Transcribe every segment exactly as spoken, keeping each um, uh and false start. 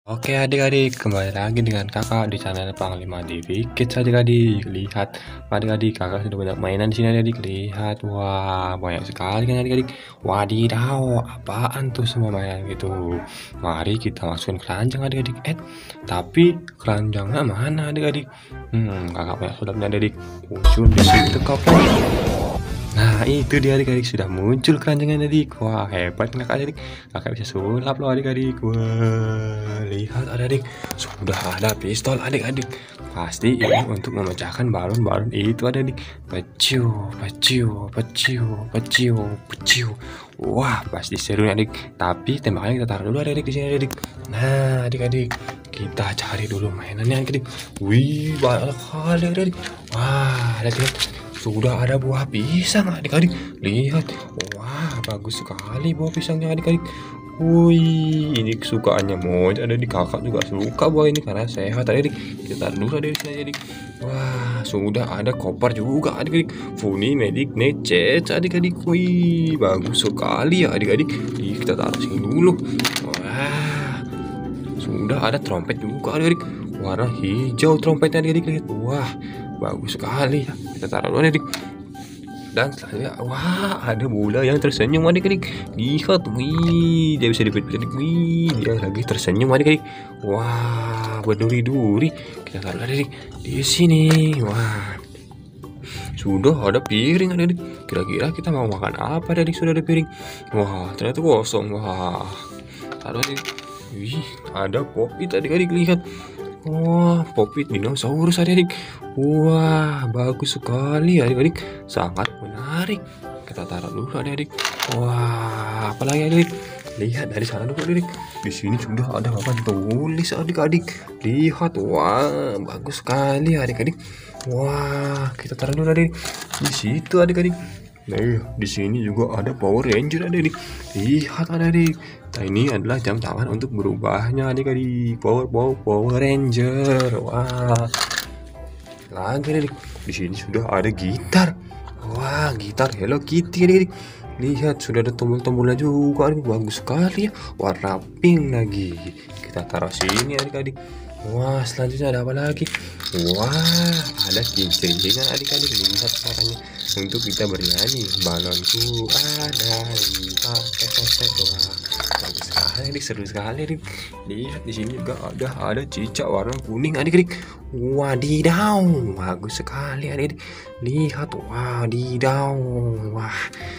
Oke adik-adik, kembali lagi dengan kakak di channel Panglima Divi Kids adik-adik. Lihat adik-adik, kakak sudah banyak mainan di sini adik-adik. Lihat, wah banyak sekali kan adik-adik. Wadidaw, apaan tuh semua mainan gitu? Mari kita masukin keranjang adik-adik. Eh, tapi keranjangnya mana adik-adik? Hmm, kakak banyak sudah punya adik-adik. Usul di situ kapan? Nah itu dia adik-adik, sudah muncul keranjangnya adik. Wah hebat kakak adik, kakak bisa sulap loh adik-adik. Wah lihat adik-adik, sudah ada pistol adik-adik. Pasti ini untuk memecahkan balon-balon itu adik-adik. Peciu, peciu, peciu, peciu, peciu. Wah pasti seru adik. Tapi tembakannya kita taruh dulu adik-adik di sini adik. Nah adik-adik, kita cari dulu mainannya adik-adik. Wih banyak sekali adik-adik. Wah adik-adik, sudah ada buah pisang adik-adik. Lihat, wah bagus sekali buah pisangnya adik-adik. Wih, ini kesukaannya monyet ada di kakak juga suka buah ini karena sehat adik-adik. Kita taruh dulu dari sini adik. Wah, sudah ada koper juga adik-adik. Funi Medik Necet adik-adik. Wih, bagus sekali ya adik-adik. Kita taruh sini dulu. Wah, sudah ada trompet juga adik-adik. Warna hijau trompetnya adik-adik. Lihat, wah bagus sekali ya. Kita taruh dulu adik. Dan selanjutnya, wah ada bola yang tersenyum adik-adik. Lihat, wih, dia bisa dipilih adik. Wih, dia lagi tersenyum adik-adik. Wah, berduri-duri. Kita taruh adik di sini. Wah, sudah ada piring adik-adik. Kira-kira kita mau makan apa adik? Sudah ada piring. Wah, ternyata kosong. Wah, taruh adik. Wih, ada popit adik-adik, lihat. Wah, popit dinosaurus adik-adik. Wah, bagus sekali adik-adik. Sangat menarik. Kita taruh dulu adik-adik. Wah, apalagi adik-adik? Lihat dari sana dulu adik-adik. Di sini sudah ada papan tulis adik-adik. Lihat, wah, bagus sekali adik-adik. Wah, kita taruh dulu adik-adik. Di situ adik-adik. Nah, di sini juga ada Power Ranger adik-adik. Lihat adik-adik. Nah, ini adalah jam tangan untuk berubahnya adik-adik. Power Power Power Ranger. Wah. Lagi adik. Di sini sudah ada gitar. Wah, gitar Hello Kitty adik-adik. Lihat, sudah ada tombol-tombolnya juga adik. Bagus sekali ya. Warna pink lagi. Kita taruh sini adik-adik. Wah, selanjutnya ada apa lagi? Wah, ada kincing-kincingan adik-adik. Lihat caranya untuk kita bernyanyi. Balonku ada lima tetet. Wah, bagus sekali adik, seru sekali adik. Lihat di sini juga ada ada cicak warna kuning adik-adik. Wadidaw, bagus sekali adik-adik. Lihat, wadidaw. Wah,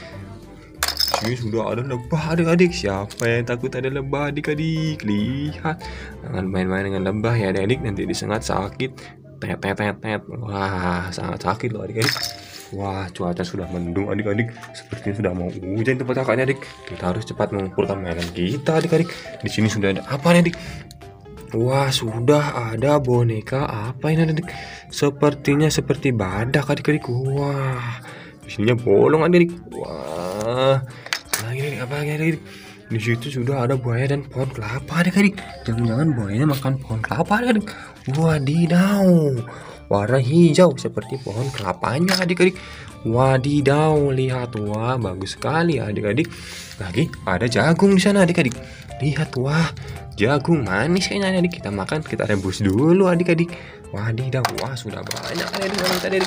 ini sudah ada lebah adik-adik. Siapa yang takut ada lebah adik-adik? Lihat, jangan main-main dengan lebah ya adik-adik, nanti disengat sakit. Tet tet tet tet. Wah, sangat sakit loh adik-adik. Wah, cuaca sudah mendung adik-adik. Sepertinya sudah mau hujan tempat kakaknya adik. Kita harus cepat mengumpulkan mainan kita adik-adik. Di sini sudah ada apa nih adik? Wah, sudah ada boneka apa ini adik? Sepertinya seperti badak adik-adik. Wah, di sininya bolong adik-adik. Wah, lagi adik, apa lagi adik? Di situ sudah ada buaya dan pohon kelapa adik-adik. Jangan-jangan buayanya makan pohon kelapa adik-adik. Wadidaw, warna hijau seperti pohon kelapanya adik-adik. Wadidaw, lihat, wah bagus sekali adik-adik. Lagi ada jagung di sana adik-adik. Lihat, wah jagung manis kayaknya adik. Kita makan, kita rebus dulu adik-adik. Wadidaw, wah sudah banyak adik-adik adik.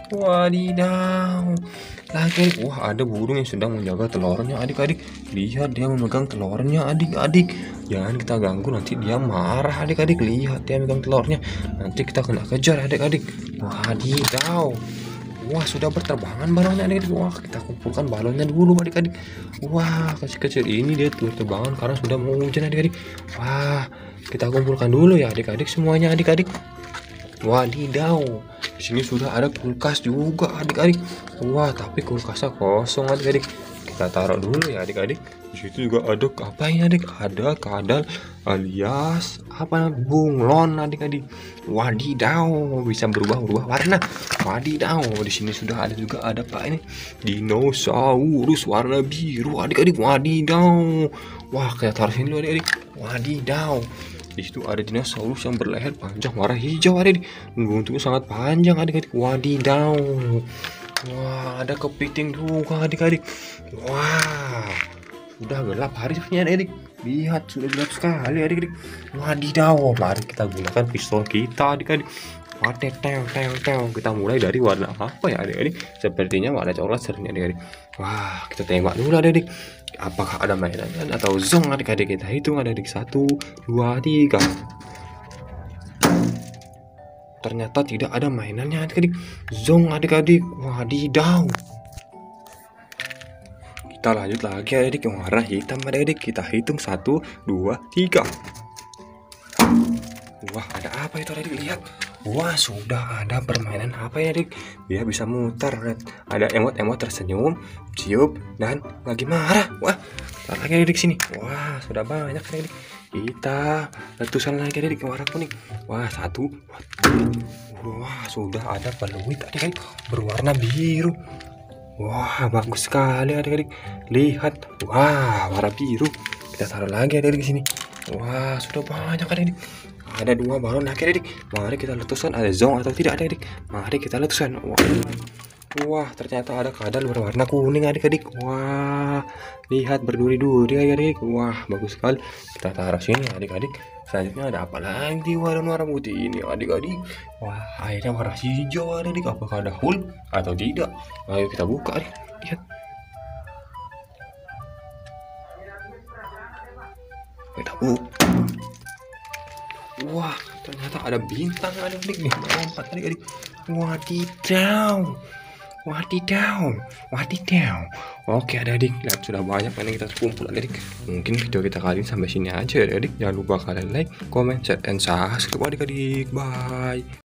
Wadidaw, lagi, wah ada burung yang sedang menjaga telurnya adik-adik. Lihat, dia memegang telurnya adik-adik. Jangan kita ganggu, nanti dia marah adik-adik. Lihat, dia memegang telurnya, nanti kita kena kejar adik-adik. Wadidaw, wah sudah berterbangan balonnya adik-adik. Wah, kita kumpulkan balonnya dulu adik-adik. Wah, kecil-kecil ini dia berterbangan karena sudah mau hujan adik-adik. Wah, kita kumpulkan dulu ya adik-adik semuanya adik-adik. Wadidaw, di sini sudah ada kulkas juga adik-adik. Wah, tapi kulkasnya kosong adik-adik. Kita taruh dulu ya adik-adik. Di situ juga ada apa ini adik? Ada kadal alias apa namanya? Bunglon adik-adik. Wadidaw, bisa berubah-ubah warna. Wadidaw, di sini sudah ada juga ada apa ini? Dinosaurus warna biru adik-adik. Wadidaw. Wah, kita taruh sini dulu adik-adik. Wadidaw. Di situ ada dinosaurus yang berleher panjang warna hijau adik-adik. Buntutnya sangat panjang adik-adik. Wadidaw. Wah, ada kepiting juga adik-adik. Wah, sudah gelap hari sebenarnya adik-adik. Lihat sudah gelap sekali adik-adik. Wadidaw, mari kita gunakan pistol kita adik-adik. Waduh, teo teo teo. Kita mulai dari warna apa ya adik-adik? Sepertinya warna coklat seringnya adik-adik. Wah, kita tembak dulu adik-adik. Apakah ada mainan atau zong adik-adik? Kita hitung adik-adik. Satu, dua, tiga. Ternyata tidak ada mainannya adik-adik. Zong adik-adik. Wadidaw. Kita lanjut lagi adik-adik, yang warna hitam adik-adik. Kita hitung satu, dua, tiga. Wah, ada apa itu adik? Lihat. Wah, sudah ada permainan apa ya adik? Dia bisa muter. Ada emot-emot tersenyum, cium, dan lagi marah. Wah, lihat lagi adik sini. Wah, sudah banyak adik. Kita letusan lagi adik warna kuning. Wah, satu. Wah, sudah ada peluit adik-adik berwarna biru. Wah, bagus sekali adik-adik. Lihat, wah, warna biru. Kita taruh lagi adik-adik sini. Wah, sudah banyak adik-adik. Ada dua balon lagi adik-adik. Mari kita letusan, ada zong atau tidak adik-adik. Mari kita letusan. Wah, wah, ternyata ada kadal berwarna kuning adik-adik. Wah, lihat berduri-duri adik-adik. Wah, bagus sekali. Kita taruh sini adik-adik. Selanjutnya ada apa lagi warna-warna putih ini adik-adik? Wah, akhirnya warna hijau adik-adik. Apakah ada Hulk atau tidak? Ayo kita buka adik. Lihat. Kita buka. Wah, ternyata ada bintang adik-adik nih. Empat adik-adik. Wadidaw. Wadidaw, wadidaw. Oke adik-adik, lihat sudah banyak yang kita terkumpul adik-adik. Mungkin video kita kali ini sampai sini aja adik-adik. Jangan lupa kalian like, comment, share, and subscribe adik-adik. Bye.